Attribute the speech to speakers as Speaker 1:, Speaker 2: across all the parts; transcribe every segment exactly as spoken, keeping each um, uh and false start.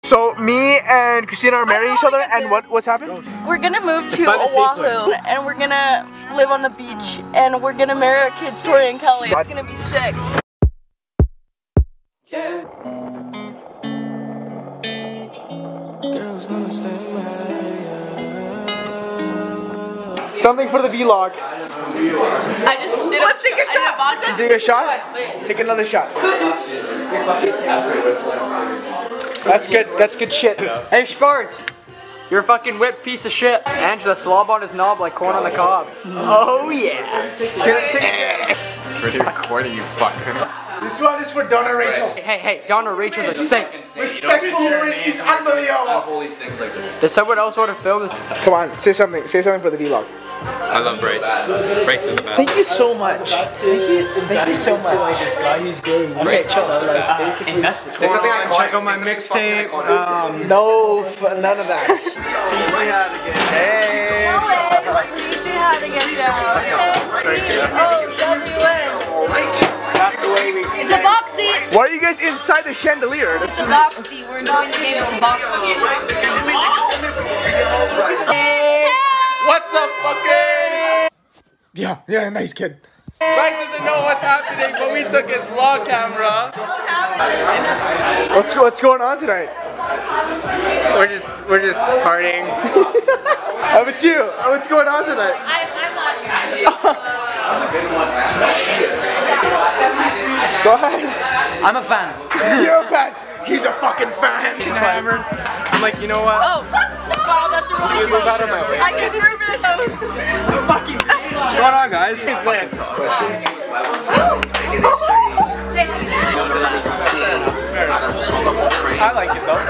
Speaker 1: So me and Christina are marrying each other, and what what's happened?
Speaker 2: We're gonna move to Oahu, and we're gonna live on the beach, and we're gonna marry our kids, Tori and Kelly. It's gonna be sick.
Speaker 3: Yeah. Girls gonna stay by.
Speaker 1: Something for the vlog.
Speaker 2: I just did
Speaker 1: Let's take a shot. You take a shot? Take another shot. That's good. That's good shit.
Speaker 4: Hey, Sparts! You're a fucking whipped piece of shit. Angela, slob on his knob like corn on the cob. Oh yeah!
Speaker 5: It's really recording, you fucker.
Speaker 1: This one is for Donna Rachel.
Speaker 4: Hey, hey, Donna Rachel's a saint.
Speaker 1: Respectful Rich, she's unbelievable.
Speaker 5: Holy things like this.
Speaker 4: Does someone else want to film this?
Speaker 1: Come on, say something. Say something for the vlog.
Speaker 5: I love Bryce. Bryce is the best.
Speaker 1: Thank you so much. Thank you. Thank you so much.
Speaker 4: This guy who's doing
Speaker 5: Bryce
Speaker 4: chill. Invest.
Speaker 5: Say something I can check on my mixtape.
Speaker 1: Um, no, f none of that. Hey.
Speaker 2: Teach you how to get down. Oh, W N.
Speaker 6: It's a box seat.
Speaker 1: Why are you guys inside the chandelier? That's
Speaker 6: It's a box seat. We're enjoying the game. It's a box seat.
Speaker 5: What's up, fucker?
Speaker 1: yeah, yeah, nice kid.
Speaker 5: Bryce doesn't know what's happening, but we took his vlog camera.
Speaker 1: What's what's going on tonight?
Speaker 4: We're just, we're just partying.
Speaker 1: How about you? What's going on tonight?
Speaker 6: I'm, I'm not
Speaker 1: Go ahead.
Speaker 4: I'm a fan.
Speaker 1: You're a fan. He's a fucking fan.
Speaker 4: He's hammered. I'm like, you know what?
Speaker 2: Oh, wow, that's a really
Speaker 4: Move out of my way.
Speaker 2: I get nervous.
Speaker 4: What's going on, guys? I like it though.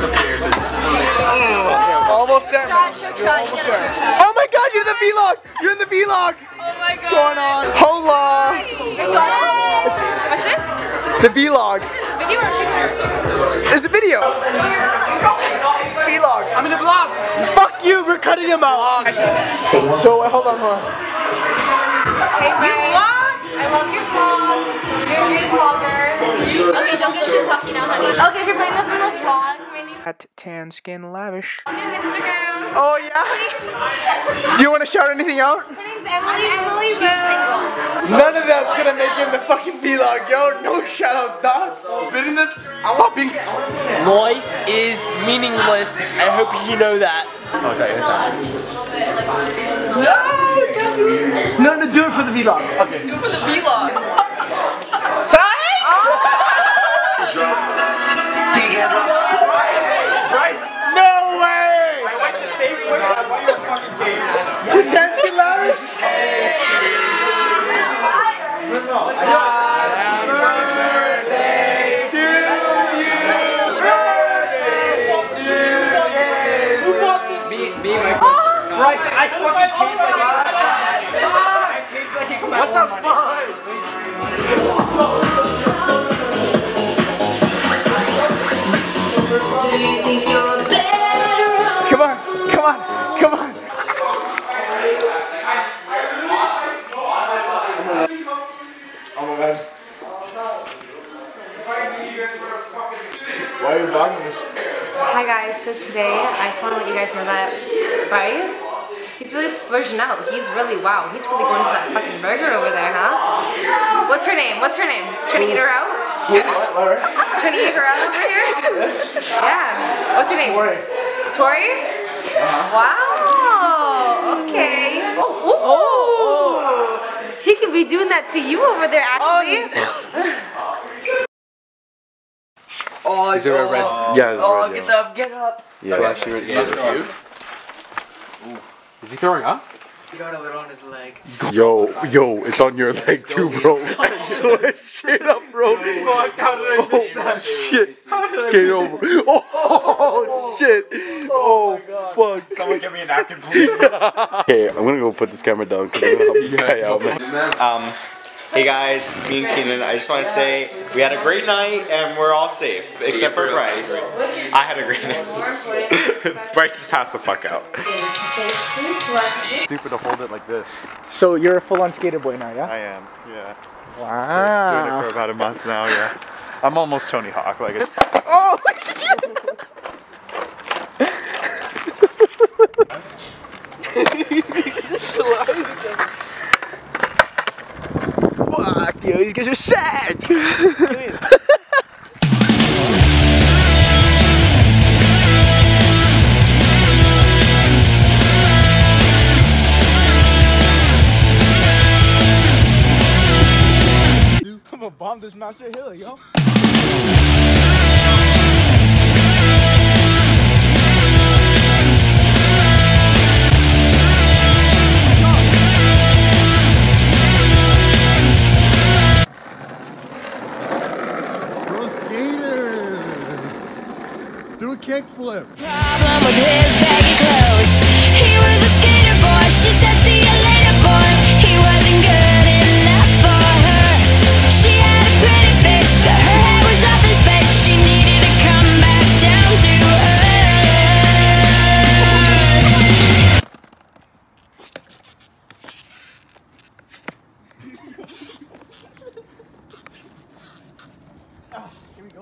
Speaker 1: Almost there. You're almost there. Oh my god, you're in the vlog. You're in the vlog.
Speaker 2: Oh my god.
Speaker 1: What's going on? Hola.
Speaker 6: What's this?
Speaker 1: The vlog.
Speaker 6: Video or picture?
Speaker 1: It's a video. Vlog.
Speaker 4: I'm in the vlog. Fuck you, we're cutting him out.
Speaker 1: So uh, hold on, hold on.
Speaker 6: Hey, Bryce. I love your vlog. You're a great vlogger. Okay, don't get too cocky now, honey. Okay, if you're putting this in the vlog, my name
Speaker 1: At Tan Skin Lavish.
Speaker 6: is Instagram.
Speaker 1: Oh yeah. Do you want to shout anything out?
Speaker 6: Her name's Emily. Emily. She's single.
Speaker 1: None of that's gonna make it in the fucking vlog, yo. No shoutouts, dog. Been in this. Stop being.
Speaker 4: Life is meaningless. I hope you know that. No, no, do it for the vlog. Okay.
Speaker 2: Do it for the vlog.
Speaker 1: No way! I like the same footage. Why you fucking game? You can't see Lavish. Happy birthday to you. Birthday to you. Who bought this?
Speaker 4: Me, me, my
Speaker 1: Bryce, I fucking paid like it. I paid like it. What's up, Come on, come on, come on. Oh my god. Why are you vlogging this?
Speaker 6: Hi guys, so today I just want to let you guys know that Bryce, he's really splurging out. He's really, wow, he's really going to that fucking burger over there, huh? What's her name? What's her name? Trying to eat her out? Trying to eat her out over here?
Speaker 1: Yes?
Speaker 6: Yeah. What's her name?
Speaker 1: Tori.
Speaker 6: Tori? Wow. Okay. Oh, oh. He could be doing that to you over there, Ashley.
Speaker 4: Oh,
Speaker 5: Is it a red?
Speaker 4: Yeah, it's oh, red, get yeah. up, get up.
Speaker 5: Yeah, actually, he has a few. Is he throwing up?
Speaker 4: He got it on his leg.
Speaker 7: Yo, yo, it's on your leg too, bro. I swear, straight up, bro.
Speaker 4: Fuck, how did I miss that?
Speaker 7: Oh, shit. Get over. Oh, shit. Oh, fuck.
Speaker 5: Someone give me a napkin, please.
Speaker 7: Okay, I'm gonna go put this camera down because I'm gonna help this guy out, man.
Speaker 8: Um, hey guys, me and Keenan, I just want to say we had a great night and we're all safe, except for Bryce. I had a great night. Bryce is passed the fuck out.
Speaker 7: Stupid to hold it like this.
Speaker 1: So you're a full-on skater boy now, yeah?
Speaker 7: I am, yeah.
Speaker 1: Wow.
Speaker 7: Doing it for about a month now, yeah. I'm almost Tony Hawk, like it.
Speaker 1: Oh, shit.
Speaker 4: These guys are sad. I'm gonna bomb this Master Hill, yo.
Speaker 7: Do a kickflip.
Speaker 9: Problem with his baggy clothes. He was a skater boy. She said, see you later, boy. He wasn't good enough for her. She had a pretty face, but her head was up in space. She needed to come back down to
Speaker 4: Oh, here we go.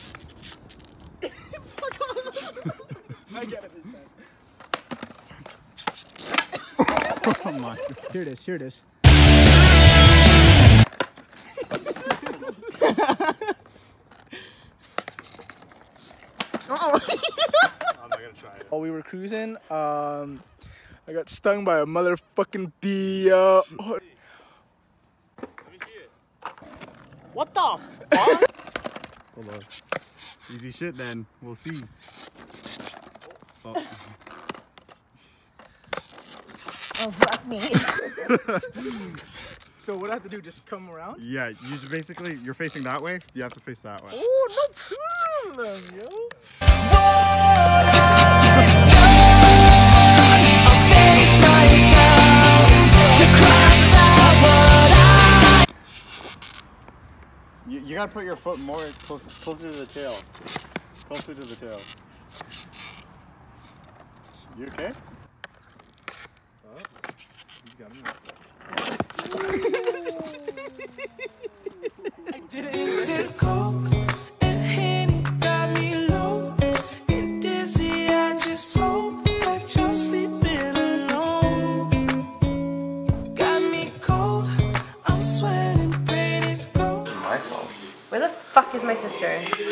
Speaker 4: I get it this time. Oh my. Here it is, here it is.
Speaker 7: I'm not gonna try it.
Speaker 4: While we were cruising, um, I got stung by a motherfucking bee. Uh, oh. What the fuck?
Speaker 7: Hold on. Easy shit then. We'll see. Oh.
Speaker 6: Oh, fuck me.
Speaker 4: So what I have to do, just come around?
Speaker 7: Yeah, you just basically, you're facing that way, you have to face that way.
Speaker 4: Oh, no problem, yo.
Speaker 7: You, you gotta put your foot more close, closer to the tail. Closer to the tail. You okay?
Speaker 4: Oh, he's got him. I did it.
Speaker 3: Said coke and Henny got me low and dizzy. I just hope that you're sleeping alone. Got me cold, I'm sweating, brain is cold.
Speaker 6: Where the fuck is my sister?